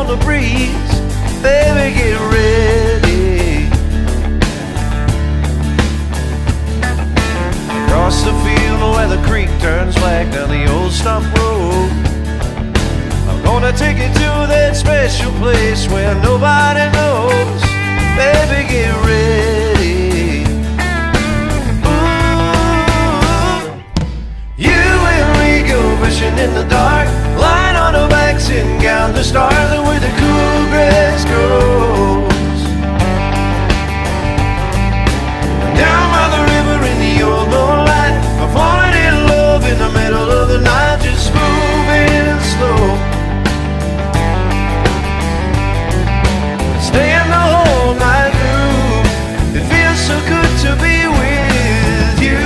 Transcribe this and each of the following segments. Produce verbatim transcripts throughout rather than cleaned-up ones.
on the breeze. Baby, get ready. Across the field where the creek turns back down the old stump road, I'm gonna take you to that special place where nobody knows. Baby, get ready. Ooh. You and me go fishing in the dark, lying on our backs and count the stars, and where the cool grass grows. Down by the river in the old moonlight, I'm falling in love in the middle of the night, just moving slow. Staying the whole night through, it feels so good to be with you.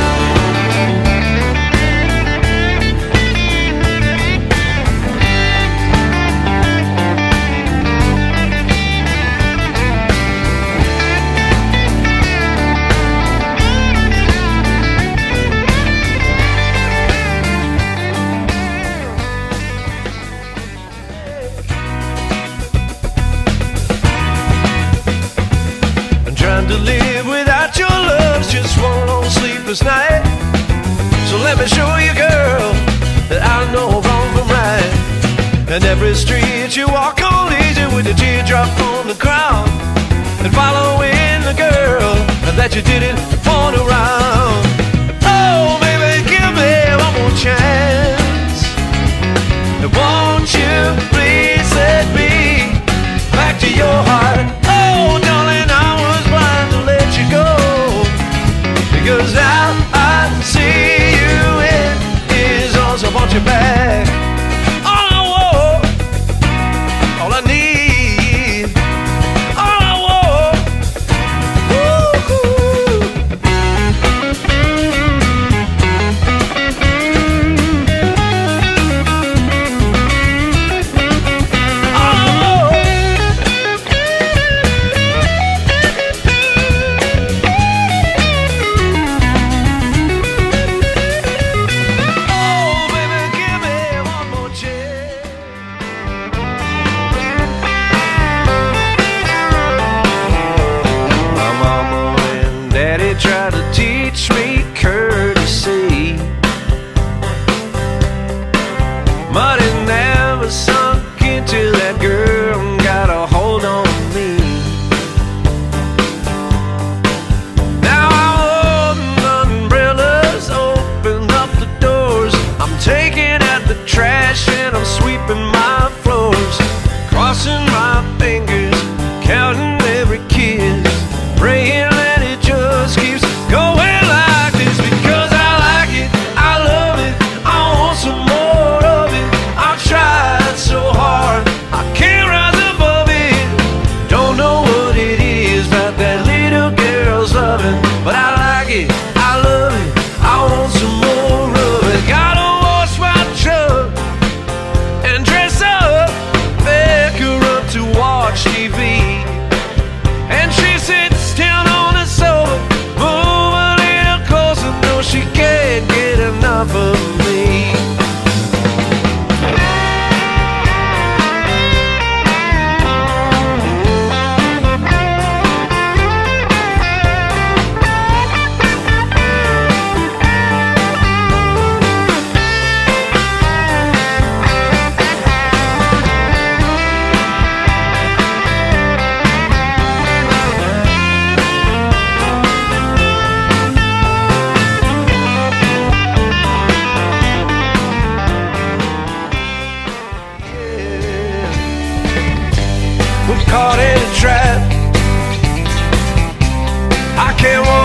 Trying to live without your love's just one long sleepless night. So let me show you, girl, that I know wrong from right. And every street you walk on leads you with a teardrop on the ground, and following the girl that you didn't want around. Oh, baby, give me one more chance. Won't you please let me back to your heart? Oh, darling, I was blind to let you go, because now I see you in his arms. I want you back. All I want, all I need, all I want. Woo-hoo. Try to teach me courtesy, but it never sunk into that girl and got a hold on me. Now I'm holding umbrellas, open up the doors, I'm taking out the trash and I'm sweeping my floors, crossing my fingers, counting every kiss, praying that it just keeps going like this, because I like it, I love it, I want some more of it. I've tried so hard, I can't rise above it. Don't know what it is about that little girl's loving, but I like it, I love it, I want some more of it. Gotta wash my truck and dress up, pick her up to watch T V, and she sits down on the sofa, move a little closer, no, she can't get enough of me. We're caught in a trap, I can't walk